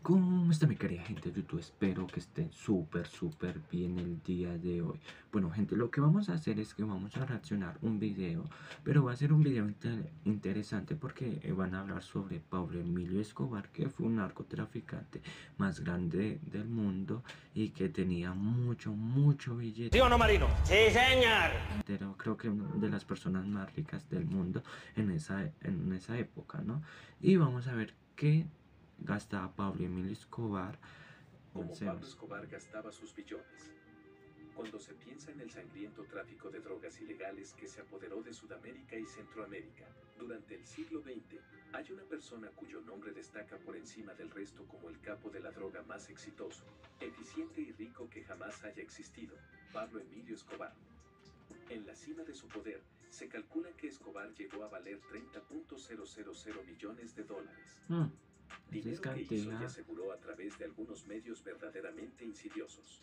¿Cómo está mi querida gente de YouTube? Espero que estén súper bien el día de hoy. Bueno gente, lo que vamos a hacer es que vamos a reaccionar un video, pero va a ser un video interesante porque van a hablar sobre Pablo Emilio Escobar, que fue un narcotraficante más grande del mundo y que tenía mucho billete. ¿Sí o no, Marino? Sí, señor. Pero creo que una de las personas más ricas del mundo en esa época, ¿no? Y vamos a ver qué gastaba Pablo Emilio Escobar. Como Pablo Escobar gastaba sus billones. Cuando se piensa en el sangriento tráfico de drogas ilegales que se apoderó de Sudamérica y Centroamérica durante el siglo XX, hay una persona cuyo nombre destaca por encima del resto como el capo de la droga más exitoso, eficiente y rico que jamás haya existido, Pablo Emilio Escobar. En la cima de su poder, se calcula que Escobar llegó a valer 30.000 millones de dólares. Dinero que hizo y aseguró a través de algunos medios verdaderamente insidiosos.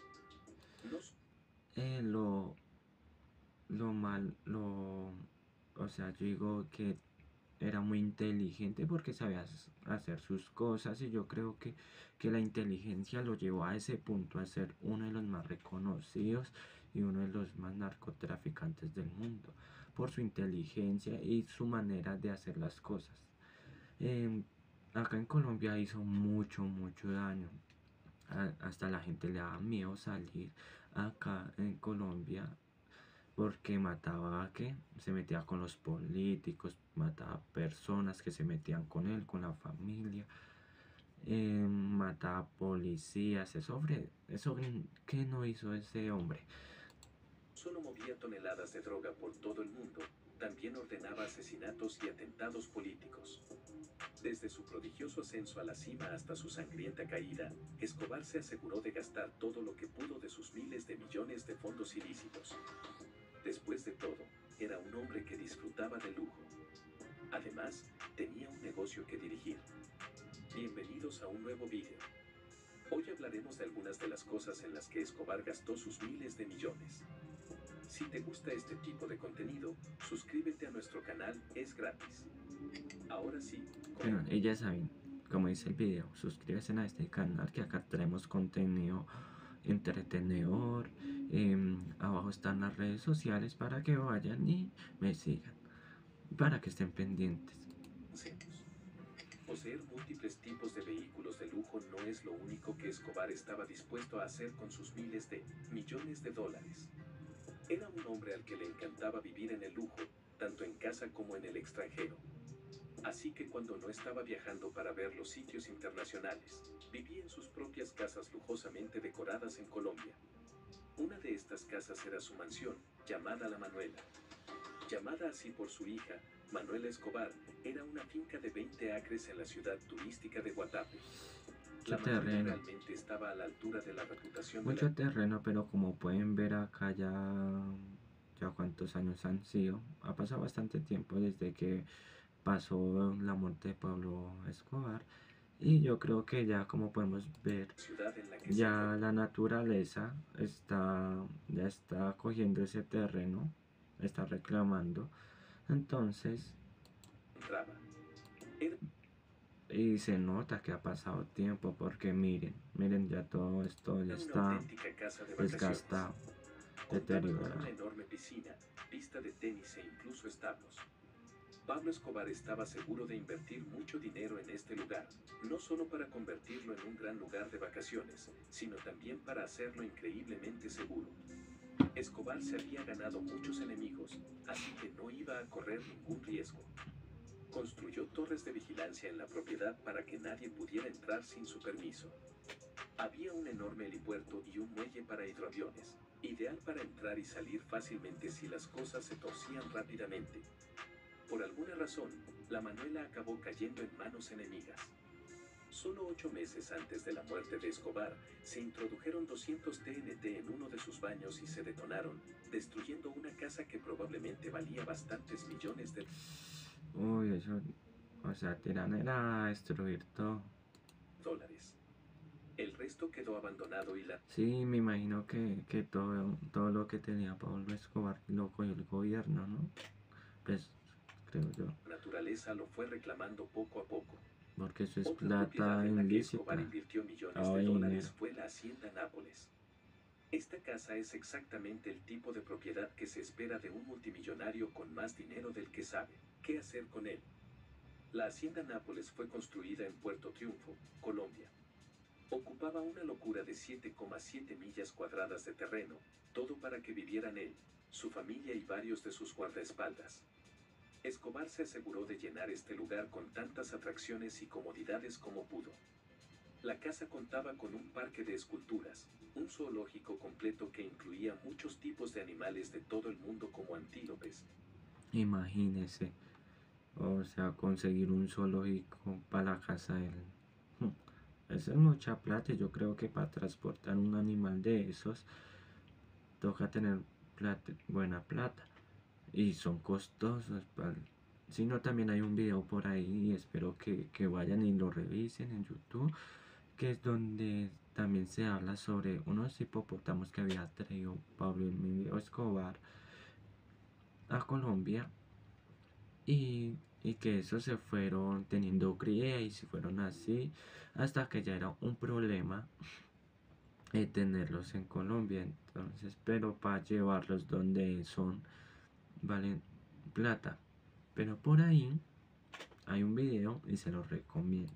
O sea, yo digo que era muy inteligente porque sabía hacer sus cosas, y yo creo que la inteligencia lo llevó a ese punto, a ser uno de los más reconocidos y uno de los más narcotraficantes del mundo, por su inteligencia y su manera de hacer las cosas. Acá en Colombia hizo mucho daño. Hasta la gente le daba miedo salir acá en Colombia porque mataba, que se metía con los políticos, mataba personas que se metían con él, con la familia, mataba policías. Eso que no hizo ese hombre. Solo movía toneladas de droga por todo el mundo, también ordenaba asesinatos y atentados políticos. Desde su prodigioso ascenso a la cima hasta su sangrienta caída, Escobar se aseguró de gastar todo lo que pudo de sus miles de millones de fondos ilícitos. Después de todo, era un hombre que disfrutaba de lujo. Además, tenía un negocio que dirigir. Bienvenidos a un nuevo video. Hoy hablaremos de algunas de las cosas en las que Escobar gastó sus miles de millones. Si te gusta este tipo de contenido, suscríbete a nuestro canal, es gratis. Ahora sí. Bueno, y ya saben, como dice el video, suscríbanse a este canal, que acá traemos contenido entretenedor. Abajo están las redes sociales para que vayan y me sigan, para que estén pendientes. Poseer múltiples tipos de vehículos de lujo no es lo único que Escobar estaba dispuesto a hacer con sus miles de millones de dólares. Era un hombre al que le encantaba vivir en el lujo, tanto en casa como en el extranjero. Así que cuando no estaba viajando para ver los sitios internacionales, vivía en sus propias casas lujosamente decoradas en Colombia. Una de estas casas era su mansión, llamada La Manuela. Llamada así por su hija, Manuela Escobar, era una finca de 20 acres en la ciudad turística de Guatapé. La Manuela realmente estaba a la altura de la reputación de mucho terreno, pero como pueden ver acá ya cuántos años han sido. Ha pasado bastante tiempo desde que pasó la muerte de Pablo Escobar, y yo creo que ya, como podemos ver, ya la naturaleza ya está cogiendo ese terreno, está reclamando. Entonces, y se nota que ha pasado tiempo, porque miren, ya todo esto ya está desgastado, deteriorado. Una enorme piscina, pista de tenis e incluso establos. Pablo Escobar estaba seguro de invertir mucho dinero en este lugar, no solo para convertirlo en un gran lugar de vacaciones, sino también para hacerlo increíblemente seguro. Escobar se había ganado muchos enemigos, así que no iba a correr ningún riesgo. Construyó torres de vigilancia en la propiedad para que nadie pudiera entrar sin su permiso. Había un enorme helipuerto y un muelle para hidroaviones, ideal para entrar y salir fácilmente si las cosas se torcían rápidamente. Por alguna razón, la Manuela acabó cayendo en manos enemigas. Solo 8 meses antes de la muerte de Escobar, se introdujeron 200 TNT en uno de sus baños y se detonaron, destruyendo una casa que probablemente valía bastantes millones de Uy, eso, o sea, tiran era a destruir todo. dólares. El resto quedó abandonado y la... Sí, me imagino que todo lo que tenía Pablo Escobar lo cogió el gobierno, ¿no? Pues, creo yo. naturaleza lo fue reclamando poco a poco. porque eso es Otra propiedad plata en la que Escobar ilícita, invirtió millones lavado de de dólares dinero. fue la Hacienda Nápoles. Esta casa es exactamente el tipo de propiedad que se espera de un multimillonario con más dinero del que sabe qué hacer con él. La Hacienda Nápoles fue construida en Puerto Triunfo, Colombia. Ocupaba una locura de 7,7 millas cuadradas de terreno, todo para que vivieran él, su familia y varios de sus guardaespaldas. Escobar se aseguró de llenar este lugar con tantas atracciones y comodidades como pudo. La casa contaba con un parque de esculturas, un zoológico completo que incluía muchos tipos de animales de todo el mundo como antílopes. Imagínese, o sea, conseguir un zoológico para la casa de él. Eso es mucha plata. Yo creo que para transportar un animal de esos toca tener plata, buena plata. Y son costosos. Si no, también hay un video por ahí y espero que vayan y lo revisen en YouTube, que es donde también se habla sobre unos hipopótamos que había traído Pablo Emilio Escobar a Colombia y que esos se fueron teniendo cría y se fueron así hasta que ya era un problema tenerlos en Colombia. Entonces, pero para llevarlos donde son, valen plata. Pero por ahí hay un video y se lo recomiendo.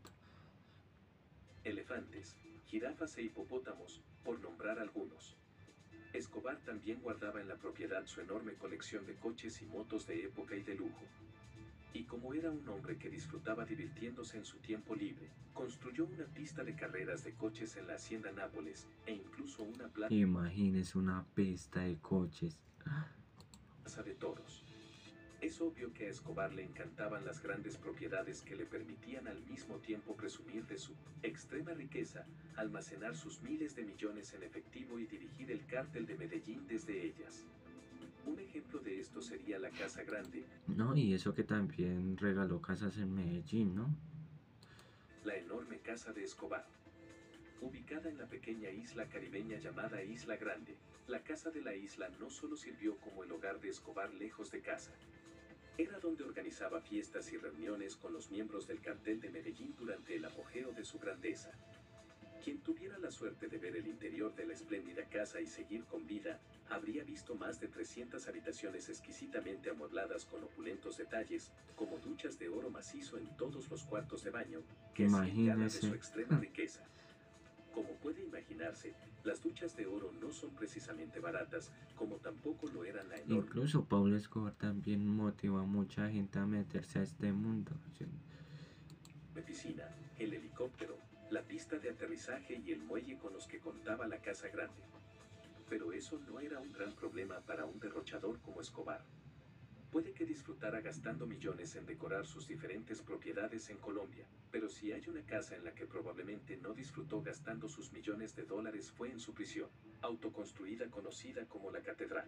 Elefantes, jirafas e hipopótamos, por nombrar algunos. Escobar también guardaba en la propiedad su enorme colección de coches y motos de época y de lujo. Y como era un hombre que disfrutaba divirtiéndose en su tiempo libre, construyó una pista de carreras de coches en la Hacienda Nápoles e incluso una Imagínese una pista de coches. plaza de toros. Es obvio que a Escobar le encantaban las grandes propiedades que le permitían al mismo tiempo presumir de su extrema riqueza, almacenar sus miles de millones en efectivo y dirigir el cártel de Medellín desde ellas. Un ejemplo de esto sería la Casa Grande, No, y eso que también regaló casas en Medellín, ¿no? la enorme casa de Escobar. Ubicada en la pequeña isla caribeña llamada Isla Grande, la casa de la isla no solo sirvió como el hogar de Escobar lejos de casa. Era donde organizaba fiestas y reuniones con los miembros del cartel de Medellín durante el apogeo de su grandeza. Quien tuviera la suerte de ver el interior de la espléndida casa y seguir con vida, habría visto más de 300 habitaciones exquisitamente amuebladas con opulentos detalles, como duchas de oro macizo en todos los cuartos de baño, que hacían gala de su Imagínese. extrema riqueza. Como puede imaginarse, las duchas de oro no son precisamente baratas, como tampoco lo eran la enorme Incluso Pablo Escobar también motivó a mucha gente a meterse a este mundo. ¿Sí? piscina, el helicóptero, la pista de aterrizaje y el muelle con los que contaba la Casa Grande. Pero eso no era un gran problema para un derrochador como Escobar. Puede que disfrutara gastando millones en decorar sus diferentes propiedades en Colombia, pero si hay una casa en la que probablemente no disfrutó gastando sus millones de dólares fue en su prisión, autoconstruida conocida como la Catedral.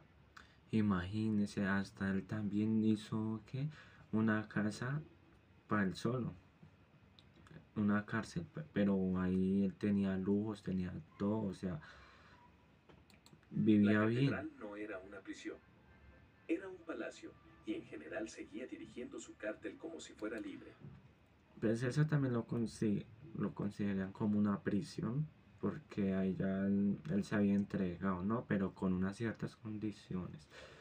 Imagínese, hasta él también hizo que una casa para él solo, una cárcel, pero ahí él tenía lujos, tenía todo, o sea, La vivía bien. Catedral no era una prisión, era un palacio, y en general seguía dirigiendo su cártel como si fuera libre. Pues eso también lo consideran como una prisión, porque ahí ya él se había entregado, ¿no? Pero con unas ciertas condiciones.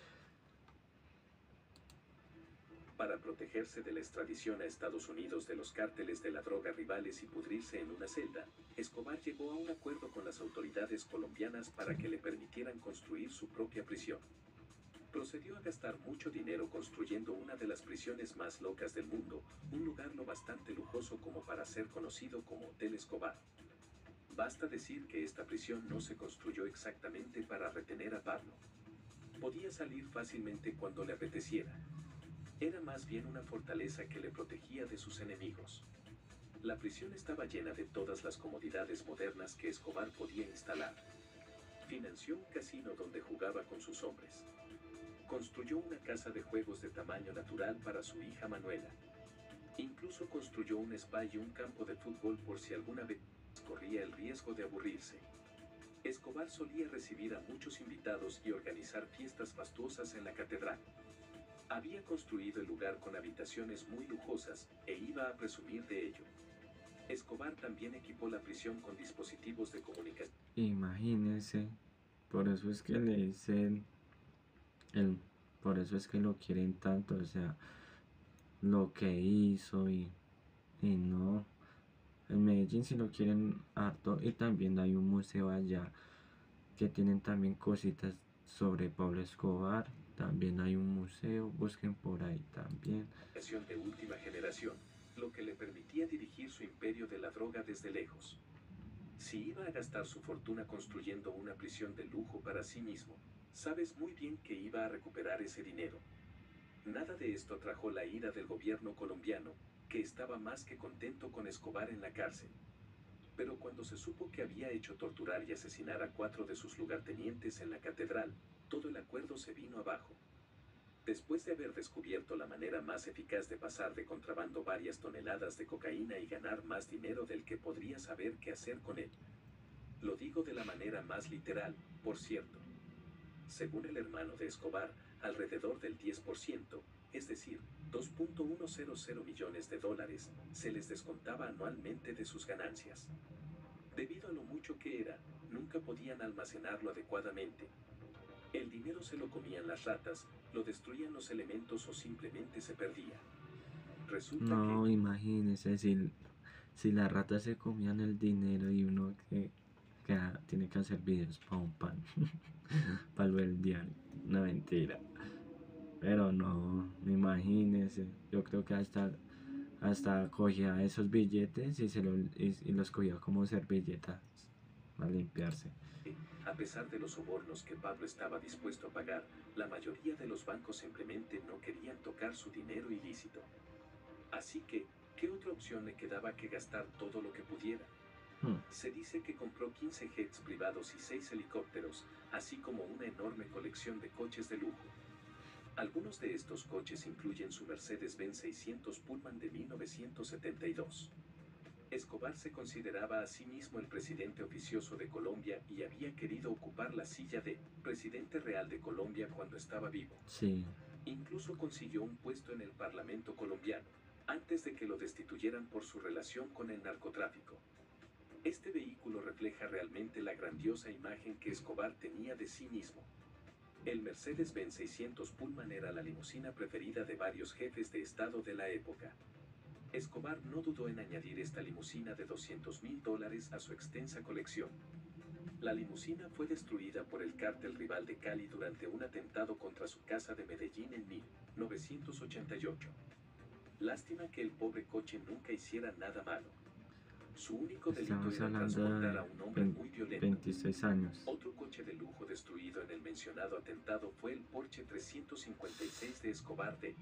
Para protegerse de la extradición a Estados Unidos de los cárteles de la droga rivales y pudrirse en una celda, Escobar llegó a un acuerdo con las autoridades colombianas para que le permitieran construir su propia prisión. Procedió a gastar mucho dinero construyendo una de las prisiones más locas del mundo, un lugar lo bastante lujoso como para ser conocido como Hotel Escobar. Basta decir que esta prisión no se construyó exactamente para retener a Pablo. Podía salir fácilmente cuando le apeteciera. Era más bien una fortaleza que le protegía de sus enemigos. La prisión estaba llena de todas las comodidades modernas que Escobar podía instalar. Financió un casino donde jugaba con sus hombres. Construyó una casa de juegos de tamaño natural para su hija Manuela. Incluso construyó un spa y un campo de fútbol por si alguna vez corría el riesgo de aburrirse. Escobar solía recibir a muchos invitados y organizar fiestas fastuosas en la catedral. Había construido el lugar con habitaciones muy lujosas e iba a presumir de ello. Escobar también equipó la prisión con dispositivos de comunicación. Imagínense, por eso es que le dicen, el, por eso es que lo quieren tanto, o sea, lo que hizo y no, en Medellín sí lo quieren harto y también hay un museo allá que tienen también cositas sobre Pablo Escobar, también hay un museo, busquen por ahí también. De última generación, lo que le permitía dirigir su imperio de la droga desde lejos. Si iba a gastar su fortuna construyendo una prisión de lujo para sí mismo, sabes muy bien que iba a recuperar ese dinero. Nada de esto atrajo la ira del gobierno colombiano, que estaba más que contento con Escobar en la cárcel. Pero cuando se supo que había hecho torturar y asesinar a 4 de sus lugartenientes en la catedral, todo el acuerdo se vino abajo. Después de haber descubierto la manera más eficaz de pasar de contrabando varias toneladas de cocaína y ganar más dinero del que podría saber qué hacer con él. Lo digo de la manera más literal, por cierto. Según el hermano de Escobar, alrededor del 10%, es decir, 2.100 millones de dólares, se les descontaba anualmente de sus ganancias. Debido a lo mucho que era, nunca podían almacenarlo adecuadamente. El dinero se lo comían las ratas, lo destruían los elementos o simplemente se perdía. Resulta No, que, imagínense si las ratas se comían el dinero y uno que tiene que hacer videos para un pan, para lo del diario, no mentira. Pero no, imagínense, yo creo que hasta cogía esos billetes y los cogía como servilletas para limpiarse. a pesar de los sobornos que Pablo estaba dispuesto a pagar, la mayoría de los bancos simplemente no querían tocar su dinero ilícito. Así que, ¿qué otra opción le quedaba que gastar todo lo que pudiera? Hmm. Se dice que compró 15 jets privados y 6 helicópteros, así como una enorme colección de coches de lujo. Algunos de estos coches incluyen su Mercedes-Benz 600 Pullman de 1972. Escobar se consideraba a sí mismo el presidente oficioso de Colombia y había querido ocupar la silla de presidente real de Colombia cuando estaba vivo. Sí. Incluso consiguió un puesto en el Parlamento colombiano, antes de que lo destituyeran por su relación con el narcotráfico. Este vehículo refleja realmente la grandiosa imagen que Escobar tenía de sí mismo. El Mercedes-Benz 600 Pullman era la limusina preferida de varios jefes de estado de la época. Escobar no dudó en añadir esta limusina de $200,000 a su extensa colección. La limusina fue destruida por el cártel rival de Cali durante un atentado contra su casa de Medellín en 1988. Lástima que el pobre coche nunca hiciera nada malo. Su único delito Estamos era hablando transportar a de un hombre muy violento. 26 años. Otro coche de lujo destruido en el mencionado atentado fue el Porsche 356 de Escobar de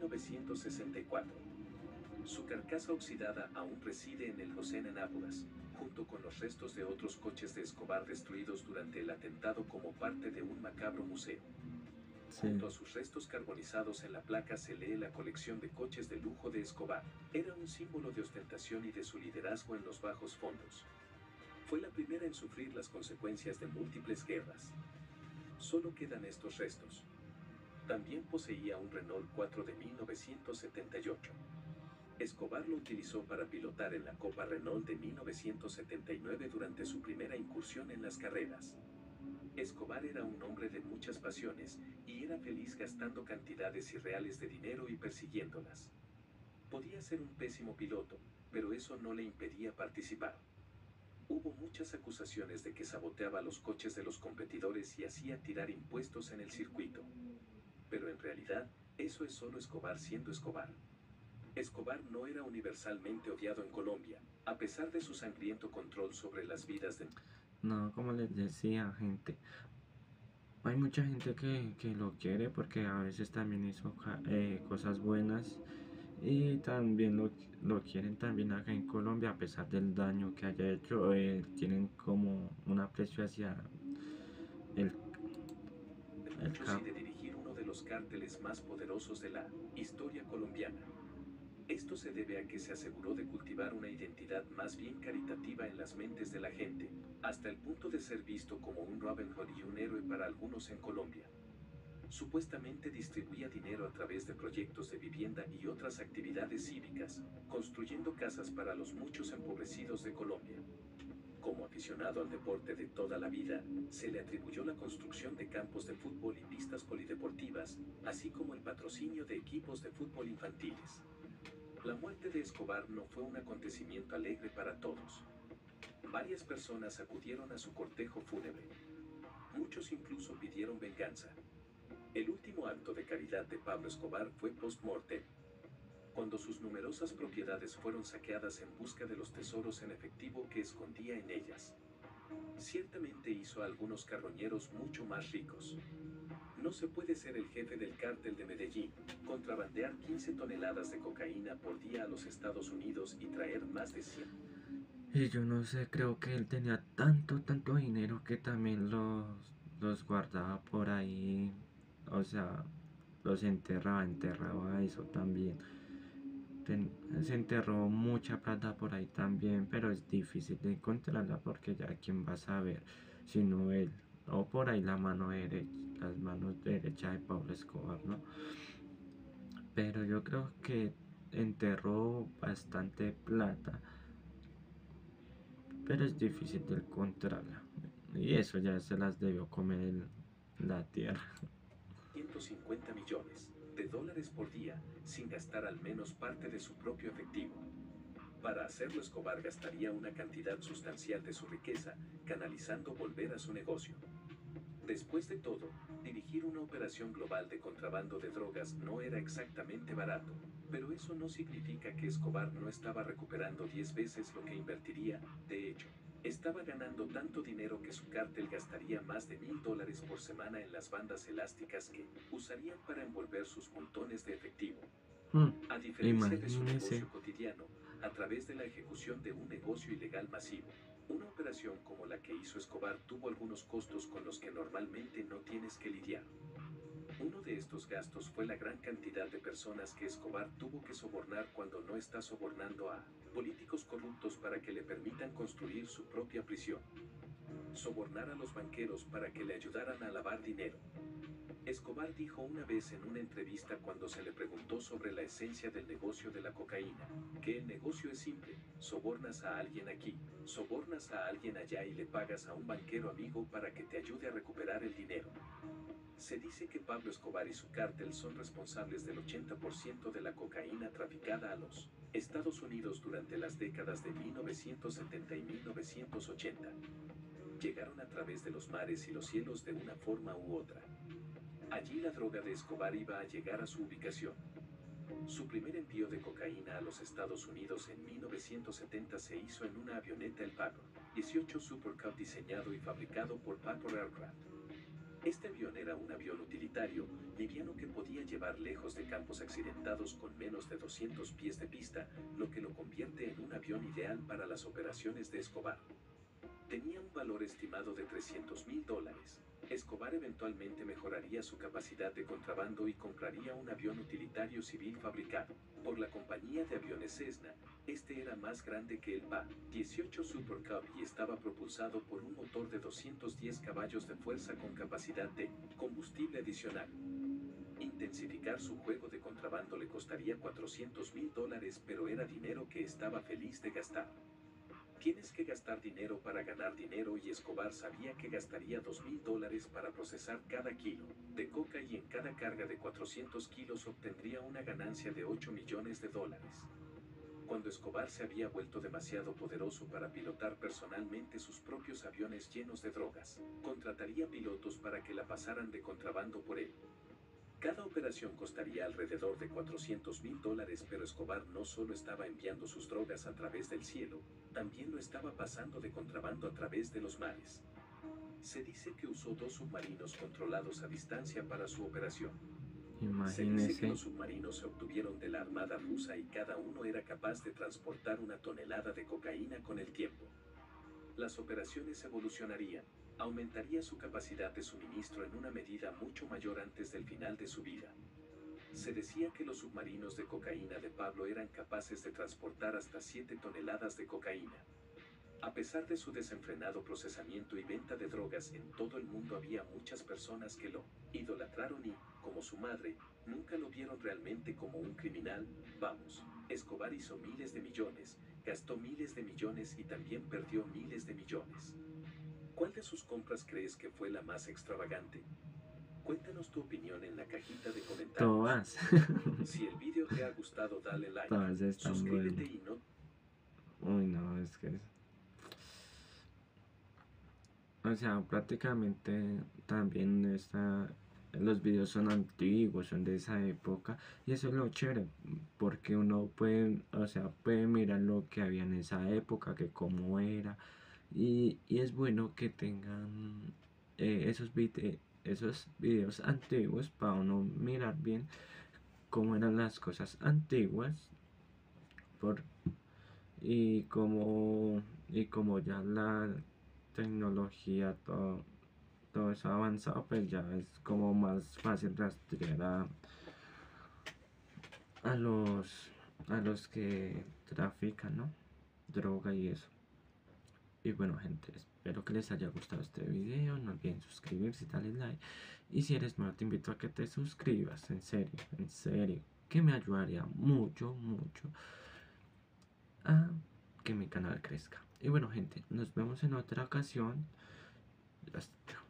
1964. Su carcasa oxidada aún reside en el José en Nápoles, junto con los restos de otros coches de Escobar destruidos durante el atentado como parte de un macabro museo. Sí. Junto a sus restos carbonizados en la placa se lee la colección de coches de lujo de Escobar. Era un símbolo de ostentación y de su liderazgo en los bajos fondos. Fue la primera en sufrir las consecuencias de múltiples guerras. Solo quedan estos restos. También poseía un Renault 4 de 1978. Escobar lo utilizó para pilotar en la Copa Renault de 1979 durante su primera incursión en las carreras. Escobar era un hombre de muchas pasiones y era feliz gastando cantidades irreales de dinero y persiguiéndolas. Podía ser un pésimo piloto, pero eso no le impedía participar. Hubo muchas acusaciones de que saboteaba los coches de los competidores y hacía tirar impuestos en el circuito. Pero en realidad, eso es solo Escobar siendo Escobar. Escobar no era universalmente odiado en Colombia, a pesar de su sangriento control sobre las vidas de... No, como les decía, gente, hay mucha gente que lo quiere porque a veces también hizo cosas buenas y también lo quieren también acá en Colombia a pesar del daño que haya hecho. Tienen como un aprecio hacia el, el muchos y de dirigir uno de los cárteles más poderosos de la historia colombiana. Esto se debe a que se aseguró de cultivar una identidad más bien caritativa en las mentes de la gente, hasta el punto de ser visto como un Robin Hood y un héroe para algunos en Colombia. Supuestamente distribuía dinero a través de proyectos de vivienda y otras actividades cívicas, construyendo casas para los muchos empobrecidos de Colombia. Como aficionado al deporte de toda la vida, se le atribuyó la construcción de campos de fútbol y pistas polideportivas, así como el patrocinio de equipos de fútbol infantiles. La muerte de Escobar no fue un acontecimiento alegre para todos. Varias personas acudieron a su cortejo fúnebre. Muchos incluso pidieron venganza. El último acto de caridad de Pablo Escobar fue post-mortem, cuando sus numerosas propiedades fueron saqueadas en busca de los tesoros en efectivo que escondía en ellas. Ciertamente hizo a algunos carroñeros mucho más ricos. No se puede ser el jefe del cártel de Medellín, contrabandear 15 toneladas de cocaína por día a los Estados Unidos y traer más de 100. Y yo no sé, creo que él tenía tanto dinero que también los guardaba por ahí. O sea, los enterraba eso también. Se enterró mucha plata por ahí también, pero es difícil de encontrarla porque ya quién va a saber, sino él, o por ahí la mano derecha, las manos derechas de Pablo Escobar, ¿no? Pero yo creo que enterró bastante plata, pero es difícil de encontrarla. Y eso ya se las debió comer la tierra. 150 millones de dólares por día, sin gastar al menos parte de su propio efectivo. Para hacerlo, Escobar gastaría una cantidad sustancial de su riqueza, canalizando volver a su negocio. Después de todo, dirigir una operación global de contrabando de drogas no era exactamente barato, pero eso no significa que Escobar no estaba recuperando 10 veces lo que invertiría. De hecho, estaba ganando tanto dinero que su cártel gastaría más de $1000 por semana en las bandas elásticas que usarían para envolver sus montones de efectivo. A diferencia de su Imagínese. negocio cotidiano, a través de la ejecución de un negocio ilegal masivo, una operación como la que hizo Escobar tuvo algunos costos con los que normalmente no tienes que lidiar. Uno de estos gastos fue la gran cantidad de personas que Escobar tuvo que sobornar cuando no está sobornando a políticos corruptos para que le permitan construir su propia prisión. Sobornar a los banqueros para que le ayudaran a lavar dinero. Escobar dijo una vez en una entrevista cuando se le preguntó sobre la esencia del negocio de la cocaína, que el negocio es simple: sobornas a alguien aquí, sobornas a alguien allá y le pagas a un banquero amigo para que te ayude a recuperar el dinero. Se dice que Pablo Escobar y su cártel son responsables del 80% de la cocaína traficada a los Estados Unidos durante las décadas de 1970 y 1980. Llegaron a través de los mares y los cielos de una forma u otra. Allí la droga de Escobar iba a llegar a su ubicación. Su primer envío de cocaína a los Estados Unidos en 1970 se hizo en una avioneta El Paco 18 Super Cub diseñado y fabricado por Paco Aircraft. Este avión era un avión utilitario, liviano que podía llevar lejos de campos accidentados con menos de 200 pies de pista, lo que lo convierte en un avión ideal para las operaciones de Escobar. Tenía un valor estimado de $300,000. Escobar eventualmente mejoraría su capacidad de contrabando y compraría un avión utilitario civil fabricado por la compañía de aviones Cessna. Este era más grande que el PA-18 Super Cub y estaba propulsado por un motor de 210 caballos de fuerza con capacidad de combustible adicional. Intensificar su juego de contrabando le costaría $400,000, pero era dinero que estaba feliz de gastar. Tienes que gastar dinero para ganar dinero, y Escobar sabía que gastaría $2,000 para procesar cada kilo de coca, y en cada carga de 400 kilos obtendría una ganancia de $8 millones. Cuando Escobar se había vuelto demasiado poderoso para pilotar personalmente sus propios aviones llenos de drogas, contrataría pilotos para que la pasaran de contrabando por él. Cada operación costaría alrededor de $400,000, pero Escobar no solo estaba enviando sus drogas a través del cielo, también lo estaba pasando de contrabando a través de los mares. Se dice que usó 2 submarinos controlados a distancia para su operación. Se dice que Imagínese. los submarinos se obtuvieron de la Armada rusa y cada uno era capaz de transportar 1 tonelada de cocaína con el tiempo. Las operaciones evolucionarían. Aumentaría su capacidad de suministro en una medida mucho mayor antes del final de su vida. Se decía que los submarinos de cocaína de Pablo eran capaces de transportar hasta 7 toneladas de cocaína. A pesar de su desenfrenado procesamiento y venta de drogas en todo el mundo, había muchas personas que lo idolatraron y, como su madre, nunca lo vieron realmente como un criminal. Vamos, Escobar hizo miles de millones, gastó miles de millones y también perdió miles de millones. ¿Cuál de sus compras crees que fue la más extravagante? Cuéntanos tu opinión en la cajita de comentarios. Todas. Si el video te ha gustado, dale like, Todas están suscríbete buenas. y no... Uy, no, es que... O sea, prácticamente también los videos son antiguos, son de esa época. Y eso es lo chévere, porque uno puede, o sea, puede mirar lo que había en esa época, que cómo era. Y es bueno que tengan esos videos antiguos para uno mirar bien cómo eran las cosas antiguas por, y como ya la tecnología, todo eso ha avanzado, pues ya es como más fácil rastrear a los, a los que trafican, ¿no? Droga y eso. Y bueno, gente, espero que les haya gustado este video. No olviden suscribirse y darle like. Y si eres nuevo, te invito a que te suscribas. En serio, que me ayudaría mucho, mucho a que mi canal crezca. Y bueno, gente, nos vemos en otra ocasión. Hasta